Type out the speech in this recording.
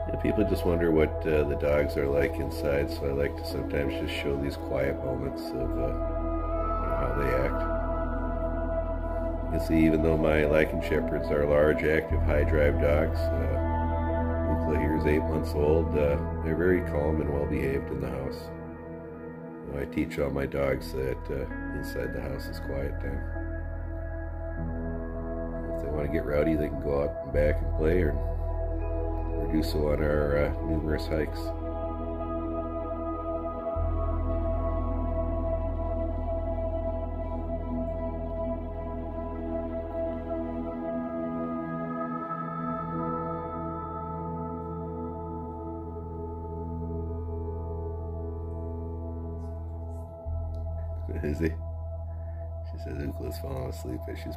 Yeah, people just wonder what the dogs are like inside, so I like to sometimes just show these quiet moments of how they act. You can see, even though my Lycan Shepherds are large, active, high-drive dogs, Ookla here is 8 months old. They're very calm and well-behaved in the house. I teach all my dogs that inside the house is quiet time. If they want to get rowdy, they can go out and back and play, or do so on our numerous hikes. Is he? She says Ookla's falling asleep as she's